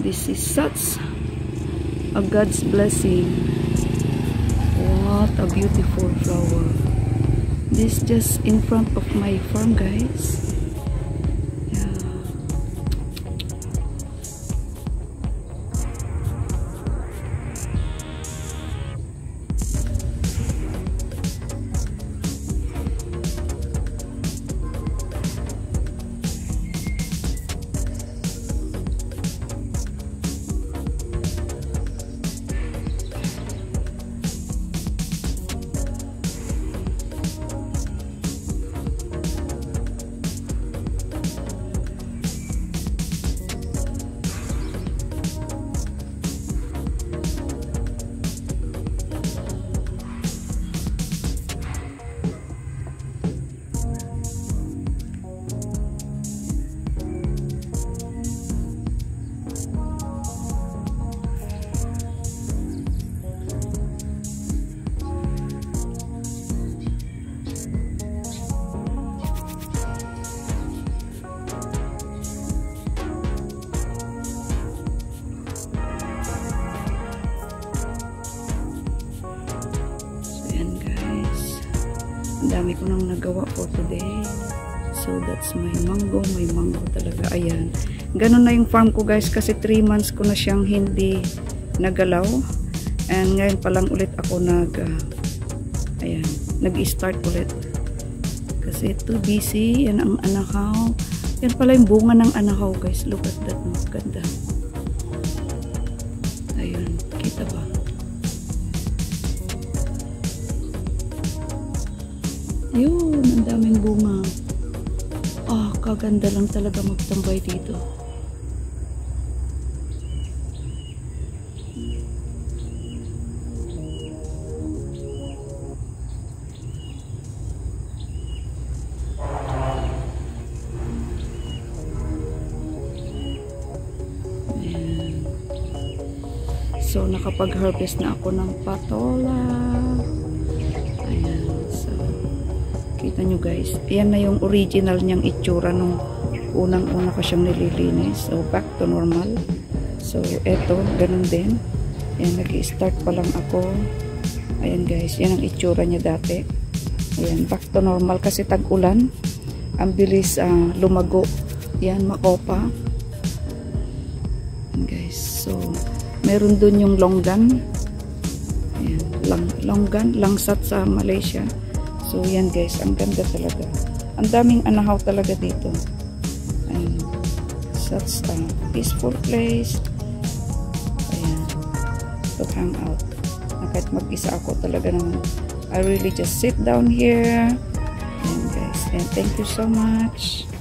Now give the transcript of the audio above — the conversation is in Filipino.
This is such a God's blessing. What a beautiful flower. This just in front of my farm, guys. Ang dami ko nang nagawa for today. So that's my mango. May mango talaga. Ayan. Ganun na yung farm ko, guys, kasi 3 months ko na siyang hindi nagalaw. And ngayon pa lang ulit ako ayan, nag-start ulit. Kasi too busy. Yan ang anahaw. Yan pala yung bunga ng anahaw, guys. Look at that. No? Ganda. Ayan. Kita ba? Yun, ang daming bunga. Kaganda lang talaga magtambay dito. Ayan. So, nakapag-harvest na ako ng patola. Ayan. So, kita nyo, guys. Ayan na yung original niyang itsura nung unang-una ko siyang nililinis. So, back to normal. So, eto, ganun din. Ayan, nag-i-start pa lang ako. Ayan, guys. Yan ang itsura niya dati. Ayan, back to normal kasi tag-ulan. Ang bilis lumago. Ayan, makopa. Ayan, guys. So, meron dun yung longgan. Ayan, longgan, langsat sa Malaysia. So, yan, guys. Ang ganda talaga. Ang daming anahaw talaga dito. And such a peaceful place. Ayan. To hang out. Kahit mag-isa ako talaga naman. I really just sit down here. Ayan, guys. And thank you so much.